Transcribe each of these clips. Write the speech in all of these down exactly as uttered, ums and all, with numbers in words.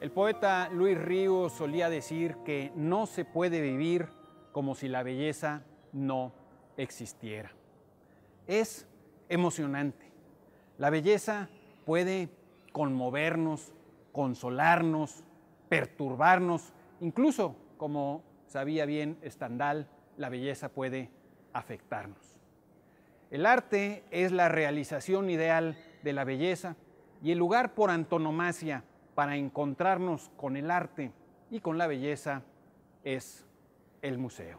El poeta Luis Ríos solía decir que no se puede vivir como si la belleza no existiera. Es emocionante. La belleza puede conmovernos, consolarnos, perturbarnos, incluso, como sabía bien Stendhal, la belleza puede afectarnos. El arte es la realización ideal de la belleza y el lugar por antonomasia para encontrarnos con el arte y con la belleza es el museo.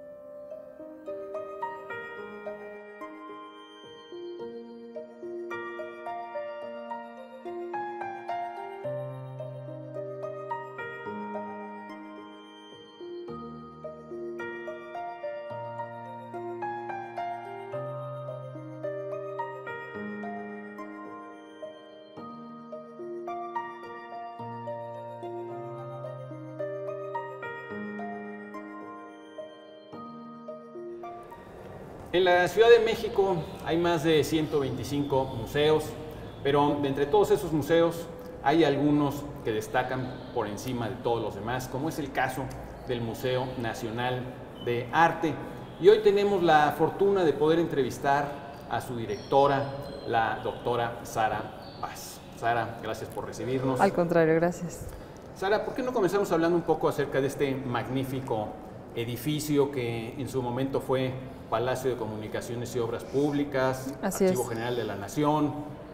En la Ciudad de México hay más de ciento veinticinco museos, pero de entre todos esos museos hay algunos que destacan por encima de todos los demás, como es el caso del Museo Nacional de Arte. Y hoy tenemos la fortuna de poder entrevistar a su directora, la doctora Sara Paz. Sara, gracias por recibirnos. Al contrario, gracias. Sara, ¿por qué no comenzamos hablando un poco acerca de este magnífico edificio que en su momento fue Palacio de Comunicaciones y Obras Públicas, Así Archivo es. General de la Nación,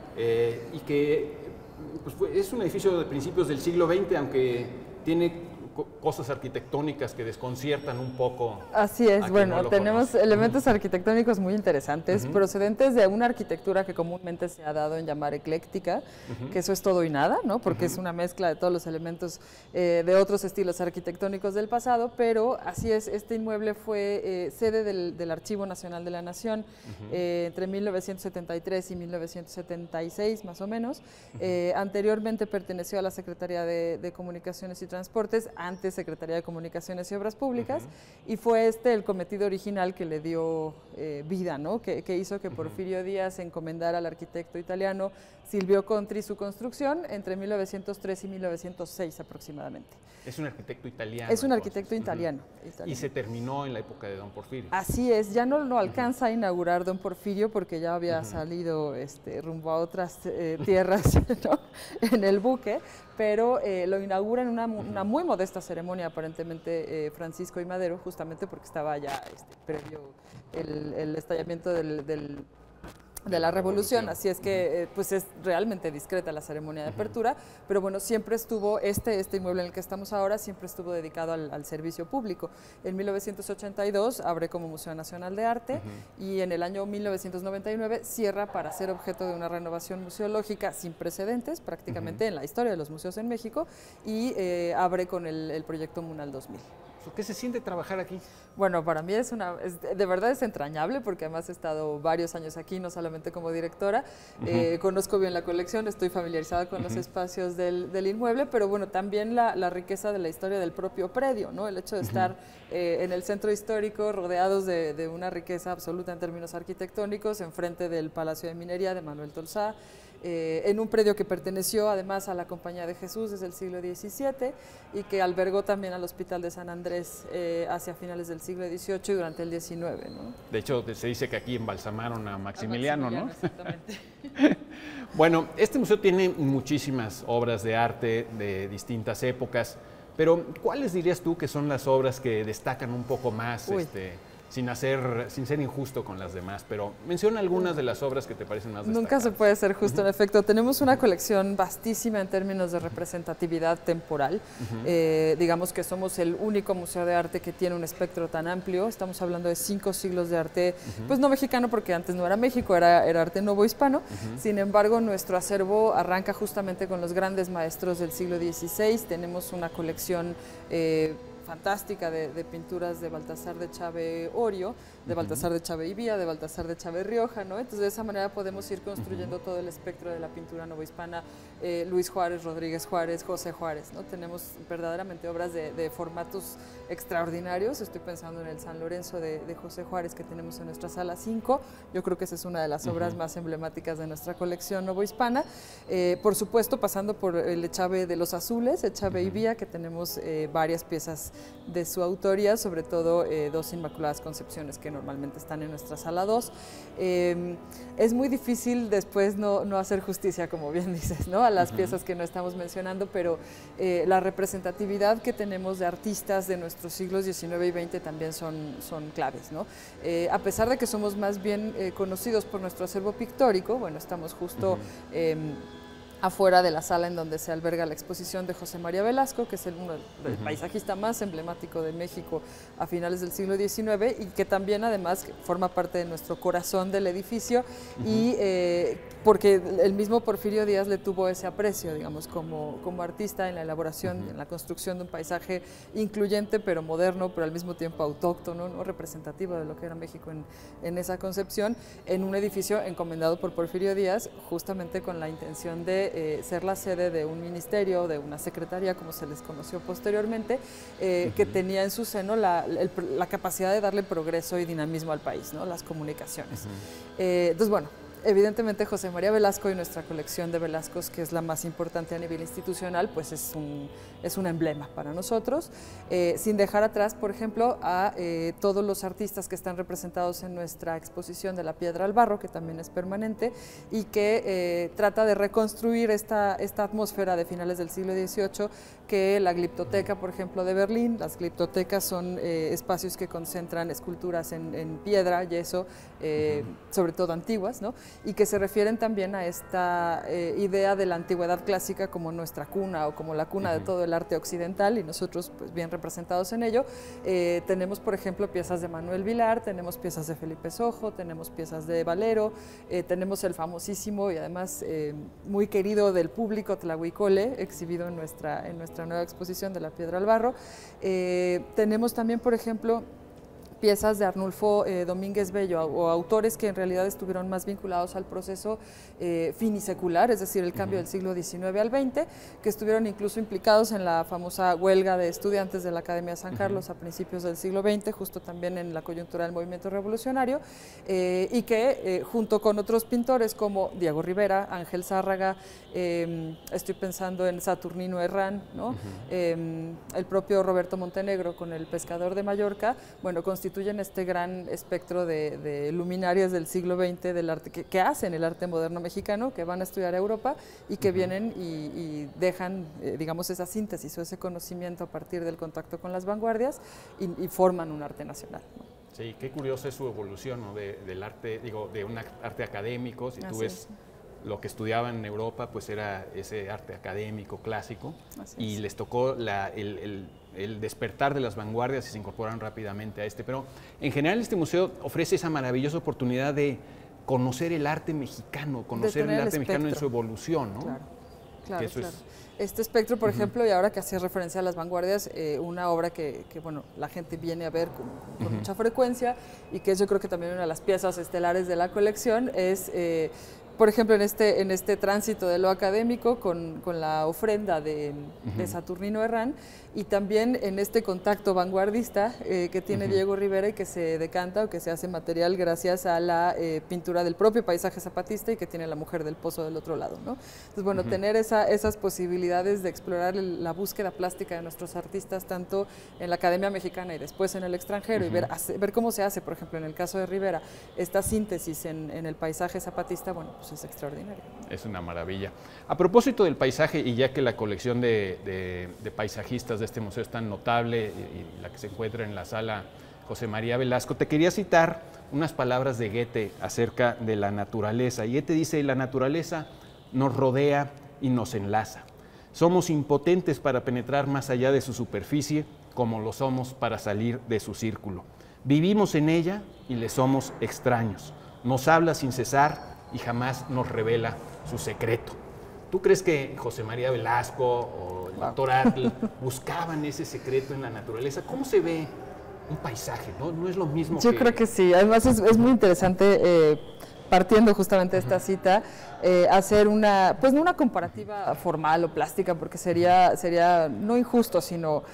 eh, y que pues, fue, es un edificio de principios del siglo veinte, aunque tiene co cosas arquitectónicas que desconciertan un poco. Así es, bueno, no tenemos conoce. elementos arquitectónicos muy interesantes, uh -huh. procedentes de una arquitectura que comúnmente se ha dado en llamar ecléctica, uh -huh. que eso es todo y nada, ¿no? Porque uh -huh. es una mezcla de todos los elementos eh, de otros estilos arquitectónicos del pasado, pero así es, este inmueble fue eh, sede del, del Archivo Nacional de la Nación uh -huh. eh, entre mil novecientos setenta y tres y mil novecientos setenta y seis, más o menos. Uh -huh. eh, anteriormente perteneció a la Secretaría de, de Comunicaciones y Transportes, antes Secretaría de Comunicaciones y Obras Públicas, uh-huh. y fue este el cometido original que le dio eh, vida, ¿no? que, que hizo que uh-huh. Porfirio Díaz encomendara al arquitecto italiano Silvio Contri su construcción entre mil novecientos tres y mil novecientos seis aproximadamente. Es un arquitecto italiano. Es un entonces. arquitecto italiano, uh-huh. italiano. Y se terminó en la época de don Porfirio. Así es, ya no lo alcanza uh-huh. a inaugurar don Porfirio porque ya había uh-huh. salido este, rumbo a otras eh, tierras ¿no? en el buque, pero eh, lo inaugura en una, una muy modesta ceremonia, aparentemente eh, Francisco I. Madero, justamente porque estaba ya este, previo el, el estallamiento del, del de la revolución, así es que eh, pues es realmente discreta la ceremonia de apertura, pero bueno, siempre estuvo, este, este inmueble en el que estamos ahora, siempre estuvo dedicado al, al servicio público. En mil novecientos ochenta y dos abre como Museo Nacional de Arte uh-huh. y en el año mil novecientos noventa y nueve cierra para ser objeto de una renovación museológica sin precedentes, prácticamente uh-huh. en la historia de los museos en México, y eh, abre con el, el proyecto Munal dos mil. ¿Qué se siente trabajar aquí? Bueno, para mí es una, es, de verdad es entrañable porque además he estado varios años aquí, no solamente como directora, uh-huh. eh, conozco bien la colección, estoy familiarizada con uh-huh. los espacios del, del inmueble, pero bueno, también la, la riqueza de la historia del propio predio, ¿no? El hecho de uh-huh. estar eh, en el centro histórico rodeados de, de una riqueza absoluta en términos arquitectónicos, enfrente del Palacio de Minería de Manuel Tolsá, Eh, en un predio que perteneció además a la Compañía de Jesús desde el siglo diecisiete y que albergó también al Hospital de San Andrés eh, hacia finales del siglo dieciocho y durante el diecinueve, ¿no? De hecho, se dice que aquí embalsamaron a Maximiliano, a Maximiliano ¿no? Exactamente. Bueno, este museo tiene muchísimas obras de arte de distintas épocas, pero ¿cuáles dirías tú que son las obras que destacan un poco más? Este, sin, hacer, sin ser injusto con las demás, pero menciona algunas de las obras que te parecen más destacadas. Nunca se puede ser justo, uh-huh. en efecto. Tenemos una colección vastísima en términos de representatividad temporal. Uh-huh. eh, digamos que somos el único museo de arte que tiene un espectro tan amplio. Estamos hablando de cinco siglos de arte, uh-huh. pues no mexicano, porque antes no era México, era, era arte novohispano. Uh-huh. Sin embargo, nuestro acervo arranca justamente con los grandes maestros del siglo dieciséis. Tenemos una colección eh, fantástica de, de pinturas de Baltasar de Chave Orio, de Baltasar de Chave Ibía, de Baltasar de Chave Rioja, ¿no? Entonces de esa manera podemos ir construyendo uh-huh. todo el espectro de la pintura novohispana, eh, Luis Juárez, Rodríguez Juárez, José Juárez, ¿no? Tenemos verdaderamente obras de, de formatos extraordinarios. Estoy pensando en el San Lorenzo de, de José Juárez que tenemos en nuestra sala cinco. Yo creo que esa es una de las obras uh-huh. más emblemáticas de nuestra colección novohispana. Eh, por supuesto, pasando por el Echave de los Azules, Echave uh-huh. Ibía, que tenemos eh, varias piezas de su autoría, sobre todo eh, dos Inmaculadas Concepciones que normalmente están en nuestra sala dos. Eh, es muy difícil después no, no hacer justicia, como bien dices, ¿no? A las uh-huh. piezas que no estamos mencionando, pero eh, la representatividad que tenemos de artistas de nuestros siglos diecinueve y veinte también son, son claves, ¿no? Eh, a pesar de que somos más bien eh, conocidos por nuestro acervo pictórico, bueno, estamos justo... Uh-huh. eh, afuera de la sala en donde se alberga la exposición de José María Velasco, que es el, uno, el uh-huh. paisajista más emblemático de México a finales del siglo diecinueve y que también además forma parte de nuestro corazón del edificio uh-huh. y eh, porque el mismo Porfirio Díaz le tuvo ese aprecio, digamos, como, como artista en la elaboración, uh-huh. en la construcción de un paisaje incluyente pero moderno, pero al mismo tiempo autóctono, ¿no? Representativo de lo que era México en, en esa concepción, en un edificio encomendado por Porfirio Díaz justamente con la intención de Eh, ser la sede de un ministerio, de una secretaría, como se les conoció posteriormente, eh, uh-huh. que tenía en su seno la, el, la capacidad de darle progreso y dinamismo al país, ¿no? Las comunicaciones. Uh-huh. eh, entonces, bueno, evidentemente José María Velasco y nuestra colección de Velascos, que es la más importante a nivel institucional, pues es un, es un emblema para nosotros, eh, sin dejar atrás, por ejemplo, a eh, todos los artistas que están representados en nuestra exposición de la piedra al barro, que también es permanente, y que eh, trata de reconstruir esta, esta atmósfera de finales del siglo dieciocho, que la Gliptoteca, por ejemplo, de Berlín. Las gliptotecas son eh, espacios que concentran esculturas en, en piedra, yeso, eh, uh-huh. sobre todo antiguas, ¿no? Y que se refieren también a esta eh, idea de la antigüedad clásica como nuestra cuna o como la cuna uh-huh. de todo el arte occidental, y nosotros pues bien representados en ello. Eh, tenemos, por ejemplo, piezas de Manuel Vilar, tenemos piezas de Felipe Sojo, tenemos piezas de Valero, eh, tenemos el famosísimo y además eh, muy querido del público Tlahuicole, exhibido en nuestra, en nuestra nueva exposición de la piedra al barro. Eh, tenemos también, por ejemplo, piezas de Arnulfo eh, Domínguez Bello, o autores que en realidad estuvieron más vinculados al proceso eh, finisecular, es decir, el cambio uh-huh. del siglo diecinueve al veinte, que estuvieron incluso implicados en la famosa huelga de estudiantes de la Academia de San Carlos uh-huh. a principios del siglo veinte, justo también en la coyuntura del movimiento revolucionario, eh, y que eh, junto con otros pintores como Diego Rivera, Ángel Zárraga, eh, estoy pensando en Saturnino Herrán, ¿no? Uh-huh. eh, el propio Roberto Montenegro con El pescador de Mallorca, bueno, constituyen este gran espectro de, de luminarias del siglo veinte del arte, que, que hacen el arte moderno mexicano, que van a estudiar a Europa y que uh-huh. vienen y, y dejan, eh, digamos, esa síntesis o ese conocimiento a partir del contacto con las vanguardias y, y forman un arte nacional, ¿no? Sí, qué curiosa es su evolución, ¿no? de, del arte, digo, de un arte académico. Si tú ves lo que estudiaban en Europa, pues era ese arte académico clásico. Así y es. Les tocó la, el, el, el despertar de las vanguardias y se incorporaron rápidamente a este. Pero en general este museo ofrece esa maravillosa oportunidad de conocer el arte mexicano, conocer el arte el mexicano en su evolución, ¿no? Claro, claro, eso claro. Es... Este espectro, por uh-huh. ejemplo, y ahora que hacías referencia a las vanguardias, eh, una obra que, que, bueno, la gente viene a ver con, con uh-huh. mucha frecuencia y que es, yo creo que también una de las piezas estelares de la colección es... Eh, por ejemplo, en este, en este tránsito de lo académico con, con la ofrenda de, uh-huh. de Saturnino Herrán, y también en este contacto vanguardista eh, que tiene uh-huh. Diego Rivera y que se decanta o que se hace material gracias a la eh, pintura del propio paisaje zapatista y que tiene la mujer del pozo del otro lado, ¿no? Entonces, bueno, uh-huh. tener esa, esas posibilidades de explorar el, la búsqueda plástica de nuestros artistas, tanto en la Academia Mexicana y después en el extranjero, uh-huh. y ver, hace, ver cómo se hace, por ejemplo, en el caso de Rivera, esta síntesis en, en el paisaje zapatista, bueno, pues es extraordinario. Es una maravilla. A propósito del paisaje, y ya que la colección de, de, de paisajistas de este museo es tan notable, y, y la que se encuentra en la sala José María Velasco, te quería citar unas palabras de Goethe acerca de la naturaleza. Y Goethe dice: la naturaleza nos rodea y nos enlaza. Somos impotentes para penetrar más allá de su superficie, como lo somos para salir de su círculo. Vivimos en ella y le somos extraños. Nos habla sin cesar y jamás nos revela su secreto. ¿Tú crees que José María Velasco o el doctor Atl buscaban ese secreto en la naturaleza. ¿Cómo se ve un paisaje? No, no es lo mismo Yo que... creo que sí. Además es, es muy interesante, eh, partiendo justamente de esta cita, eh, hacer una, pues no una comparativa formal o plástica, porque sería, sería no injusto, sino...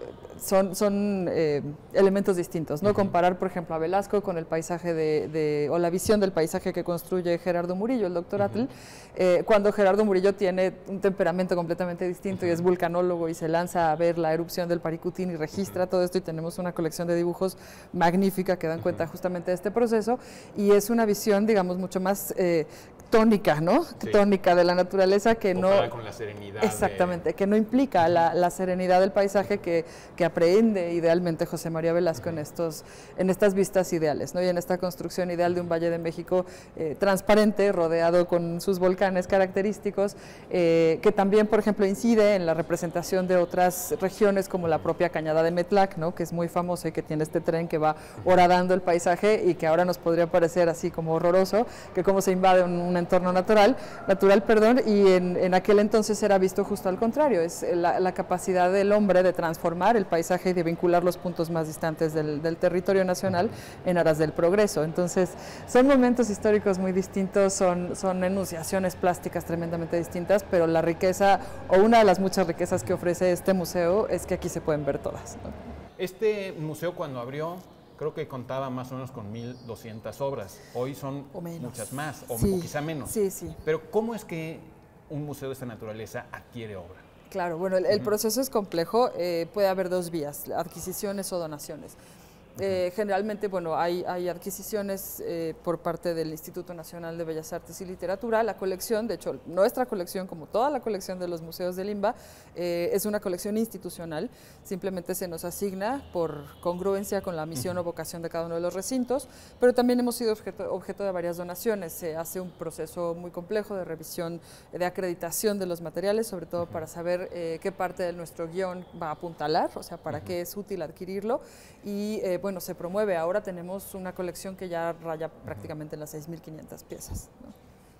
son, son eh, elementos distintos, ¿no? Uh-huh. Comparar, por ejemplo, a Velasco con el paisaje de, de, o la visión del paisaje que construye Gerardo Murillo, el doctor uh-huh. Atl, eh, cuando Gerardo Murillo tiene un temperamento completamente distinto uh-huh. y es vulcanólogo y se lanza a ver la erupción del Paricutín y registra uh-huh. todo esto, y tenemos una colección de dibujos magnífica que dan uh-huh. cuenta justamente de este proceso, y es una visión, digamos, mucho más... Eh, tónica, ¿no? Sí. Tónica de la naturaleza que Ojalá no... con la serenidad. Exactamente, de... que no implica la, la serenidad del paisaje que, que aprehende idealmente José María Velasco uh-huh. en, estos, en estas vistas ideales, ¿no? Y en esta construcción ideal de un Valle de México eh, transparente, rodeado con sus volcanes característicos, eh, que también, por ejemplo, incide en la representación de otras regiones como la propia Cañada de Metlac, ¿no? Que es muy famosa y que tiene este tren que va horadando el paisaje y que ahora nos podría parecer así como horroroso, que cómo se invade un, un entorno natural, natural perdón, y en, en aquel entonces era visto justo al contrario, es la, la capacidad del hombre de transformar el paisaje y de vincular los puntos más distantes del, del territorio nacional en aras del progreso. Entonces, son momentos históricos muy distintos, son, son enunciaciones plásticas tremendamente distintas, pero la riqueza, o una de las muchas riquezas que ofrece este museo, es que aquí se pueden ver todas, ¿no? Este museo, cuando abrió, creo que contaba más o menos con mil doscientas obras. Hoy son muchas más, o, sí, o quizá menos. Sí, sí. Pero ¿cómo es que un museo de esta naturaleza adquiere obra? Claro, bueno, el, el proceso es complejo. Eh, puede haber dos vías, adquisiciones o donaciones. Eh, generalmente, bueno, hay, hay adquisiciones eh, por parte del Instituto Nacional de Bellas Artes y Literatura. La colección, de hecho, nuestra colección, como toda la colección de los museos de Limba, eh, es una colección institucional. Simplemente se nos asigna por congruencia con la misión uh-huh. o vocación de cada uno de los recintos, pero también hemos sido objeto, objeto de varias donaciones. Se hace un proceso muy complejo de revisión, de acreditación de los materiales, sobre todo uh-huh. para saber eh, qué parte de nuestro guión va a apuntalar, o sea, para uh-huh. qué es útil adquirirlo, y eh, bueno, se promueve. Ahora tenemos una colección que ya raya prácticamente en las seis mil quinientas piezas, ¿no?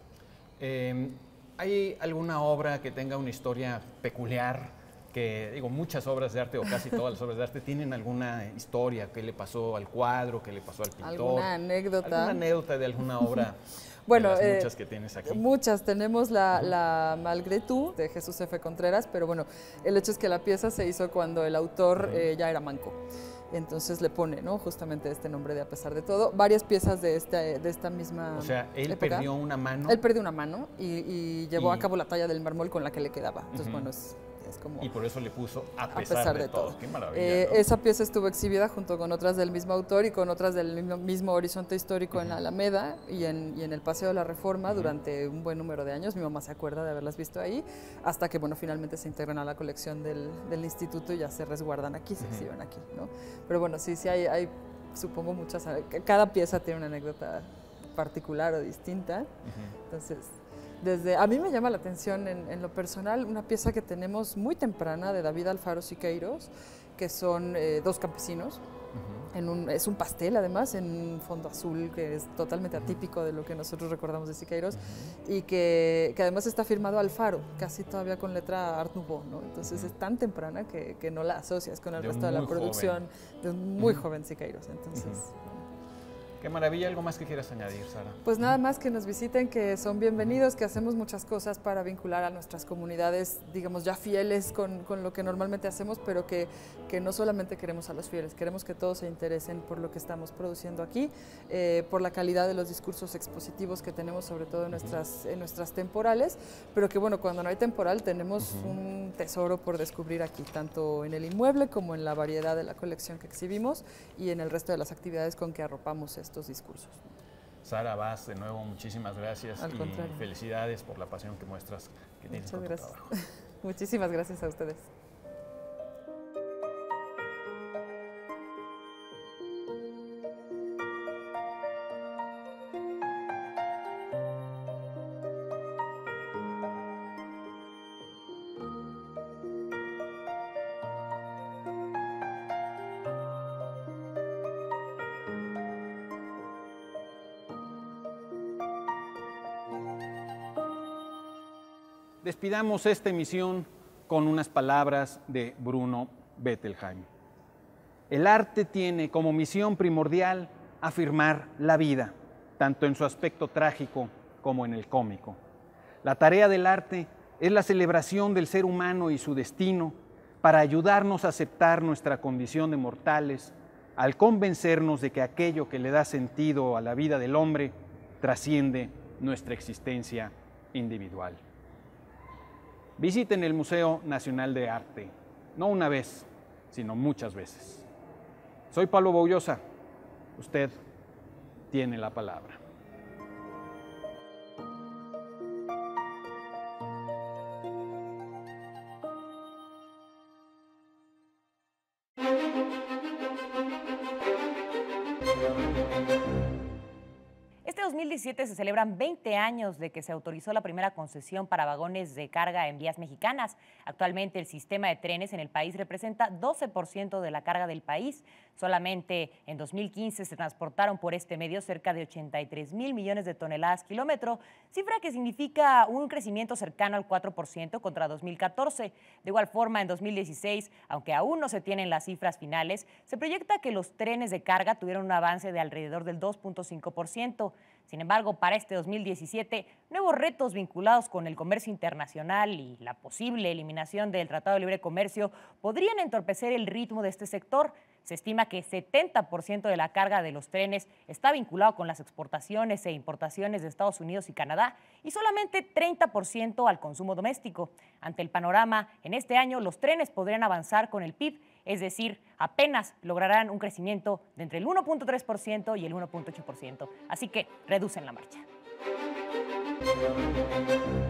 Eh, ¿Hay alguna obra que tenga una historia peculiar? Que, digo, muchas obras de arte, o casi todas las obras de arte, tienen alguna historia. ¿Qué le pasó al cuadro? ¿Qué le pasó al pintor? ¿Alguna anécdota? ¿Alguna anécdota de alguna obra? Bueno, de las eh, muchas que tienes aquí. Muchas. Tenemos la, la Malgré Tú de Jesús F. Contreras, pero bueno, el hecho es que la pieza se hizo cuando el autor eh, ya era manco. Entonces le pone, ¿no?, justamente este nombre de A pesar de todo. Varias piezas de, este, de esta misma O sea, él época. perdió una mano. Él perdió una mano y, y llevó y... a cabo la talla del mármol con la que le quedaba. Entonces, uh-huh. bueno, es... Como, y por eso le puso A pesar, a pesar de, de todo. todo. Qué maravilla, eh, ¿no? Esa pieza estuvo exhibida junto con otras del mismo autor y con otras del mismo, mismo Horizonte Histórico uh-huh. en la Alameda y en, y en el Paseo de la Reforma uh-huh. durante un buen número de años. Mi mamá se acuerda de haberlas visto ahí, hasta que bueno, finalmente se integran a la colección del, del instituto y ya se resguardan aquí, se uh-huh. exhiben aquí, ¿no? Pero bueno, sí, sí hay, hay, supongo, muchas. Cada pieza tiene una anécdota particular o distinta. Uh-huh. Entonces... Desde, a mí me llama la atención en, en lo personal una pieza que tenemos muy temprana de David Alfaro Siqueiros, que son eh, dos campesinos. Uh-huh. en un, es un pastel además, en un fondo azul que es totalmente atípico de lo que nosotros recordamos de Siqueiros, uh-huh. y que, que además está firmado Alfaro, casi todavía con letra Art Nouveau, ¿no? Entonces uh-huh. es tan temprana que, que no la asocias con el de resto de la producción joven. de un muy uh-huh. joven Siqueiros. Entonces... Uh-huh. Qué maravilla. ¿Algo más que quieras añadir, Sara? Pues nada más que nos visiten, que son bienvenidos, que hacemos muchas cosas para vincular a nuestras comunidades, digamos, ya fieles con, con lo que normalmente hacemos, pero que, que no solamente queremos a los fieles, queremos que todos se interesen por lo que estamos produciendo aquí, eh, por la calidad de los discursos expositivos que tenemos, sobre todo en nuestras, en nuestras temporales, pero que bueno, cuando no hay temporal tenemos uh-huh. un tesoro por descubrir aquí, tanto en el inmueble como en la variedad de la colección que exhibimos y en el resto de las actividades con que arropamos esto. Estos discursos. Sara Vaz, de nuevo, muchísimas gracias. Al y contrario. Felicidades por la pasión que muestras que tienes con tu trabajo. Muchísimas gracias a ustedes. Despidamos esta emisión con unas palabras de Bruno Bettelheim. El arte tiene como misión primordial afirmar la vida, tanto en su aspecto trágico como en el cómico. La tarea del arte es la celebración del ser humano y su destino para ayudarnos a aceptar nuestra condición de mortales, al convencernos de que aquello que le da sentido a la vida del hombre trasciende nuestra existencia individual. Visiten el Museo Nacional de Arte, no una vez, sino muchas veces. Soy Pablo Boullosa, usted tiene la palabra. Este dos mil diecisiete se celebran veinte años de que se autorizó la primera concesión para vagones de carga en vías mexicanas. Actualmente el sistema de trenes en el país representa doce por ciento de la carga del país. Solamente en dos mil quince se transportaron por este medio cerca de ochenta y tres mil millones de toneladas kilómetro, cifra que significa un crecimiento cercano al cuatro por ciento contra dos mil catorce. De igual forma, en dos mil dieciséis, aunque aún no se tienen las cifras finales, se proyecta que los trenes de carga tuvieron un avance de alrededor del dos punto cinco por ciento. Sin embargo, para este dos mil diecisiete, nuevos retos vinculados con el comercio internacional y la posible eliminación del Tratado de Libre Comercio podrían entorpecer el ritmo de este sector. Se estima que setenta por ciento de la carga de los trenes está vinculado con las exportaciones e importaciones de Estados Unidos y Canadá y solamente treinta por ciento al consumo doméstico. Ante el panorama, en este año los trenes podrían avanzar con el P I B, es decir, apenas lograrán un crecimiento de entre el uno punto tres por ciento y el uno punto ocho por ciento. Así que reducen la marcha.